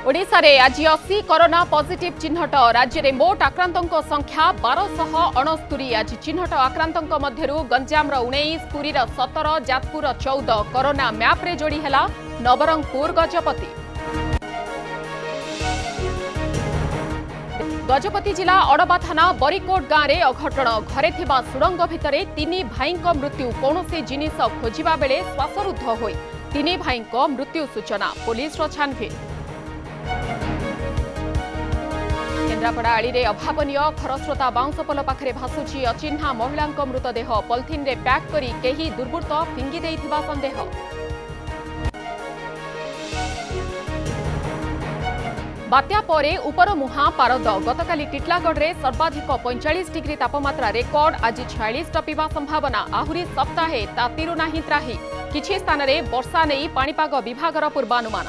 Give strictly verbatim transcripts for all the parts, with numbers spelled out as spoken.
ओडिशा रे आज अस्सी कोरोना पॉजिटिव चिन्हट राज्य में मोट आक्रांतों संख्या बारशह अणस्तरी आज चिन्हट आक्रांतों मध्यरु गंजाम उन्नीस पुरी सतर जाजपुर चौदह कोरोना मैप रे जोड़ी है नवरंगपुर गजपति। गजपति जिला अड़बा थाना बरिकोट गाँव में अघटन घरे थिबा सुरंग भितरे तीन भाई मृत्यु कौनसी जिनिस खोजिबा बेले श्वासरुद्ध होई तीन भाई मृत्यु सूचना पुलिस छानभिन। केन्द्रापड़ा आड़ी रे अभावनीय खरस्रोता बाउंसपोल पाखरे भासुची अचिन्हा महिला मृतदेह पॉलिथिन रे पैक करी केही दुर्बृत्त फिंगी देइथिबा संदेह। बात्या परे उपर मुहा पारद गतकाली टिटलागढ़ रे सर्वाधिक पैंतालीस डिग्री तापमात्रा रेकर्ड आज छियालीस टपिबा संभावना आहुरी सप्ताहे तातीरु नाही त्राही किछि स्थान रे वर्षा नेई पाणीपाग विभागर पूर्वानुमान।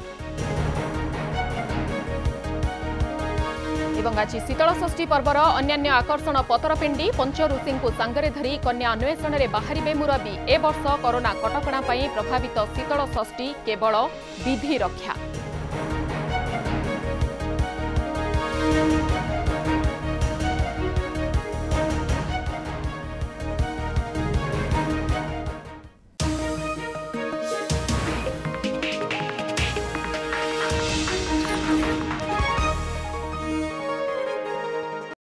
आज शीतल षष्ठी पर्वर अन्यान्य आकर्षण पतरपिंडी पंचऋषि को सांगरे धरी कन्या अन्वेषण में बाहरिबे मुरबी ए वर्ष कोरोना कटकणा प्रभावित शीतल षष्ठी केवल विधि रक्षा।